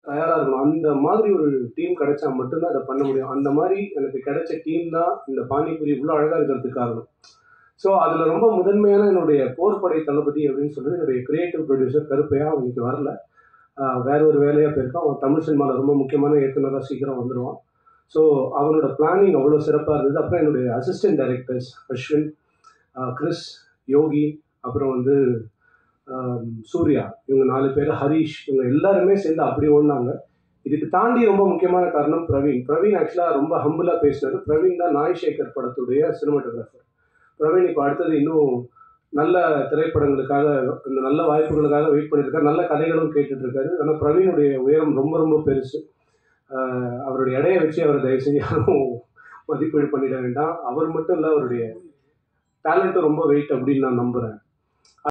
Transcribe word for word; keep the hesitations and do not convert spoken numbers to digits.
தயாராக இருக்கணும். அந்த மாதிரி ஒரு டீம் கிடைச்சா மட்டும்தான் அதை பண்ண முடியும். அந்த மாதிரி எனக்கு கிடைச்ச டீம் தான் இந்த பானிபூரி இவ்வளோ அழகாக இருக்கிறதுக்கு காரணம். ஸோ அதில் ரொம்ப முதன்மையான என்னுடைய போர்படை தளபதி அப்படின்னு சொல்லிட்டு என்னுடைய கிரியேட்டிவ் ப்ரொடியூசர் கருப்பையா அவனுக்கு வரல, வேற ஒரு வேலையாக போயிருக்கான். அவன் தமிழ் சினிமாவில் ரொம்ப முக்கியமான இயக்குனராக சீக்கிரம் வந்துடுவான். ஸோ அவனோட பிளானிங் அவ்வளோ சிறப்பாக இருந்தது. அப்புறம் என்னுடைய assistant directors Ashwin, Chris, Yogi, அப்புறம் வந்து சூர்யா, இவங்க நாலு பேர், ஹரீஷ், இவங்க எல்லாருமே சேர்ந்து அப்படி ஓடினாங்க. இதுக்கு தாண்டி ரொம்ப முக்கியமான காரணம் பிரவீன். பிரவீன் ஆக்சுவலாக ரொம்ப ஹம்பிளாக பேசினார். பிரவீன் தான் நாய்சேகர் படத்துடைய சினிமாட்டோகிராஃபர். பிரவீன் இப்போ அடுத்தது இன்னும் நல்ல திரைப்படங்களுக்காக, இந்த நல்ல வாய்ப்புகளுக்காக வெயிட் பண்ணியிருக்காரு. நல்ல கதைகளும் கேட்டுட்டு இருக்காரு. ஆனால் பிரவீனுடைய உயரம் ரொம்ப ரொம்ப பெருசு. அவருடைய எடையை வச்சு அவர் தயவு செஞ்சு யாரும் மதிப்பீடு பண்ணிட வேண்டாம். அவர் மட்டும் இல்லை, அவருடைய டேலண்ட்டும் ரொம்ப வெயிட் அப்படின்னு நான் நம்புகிறேன்.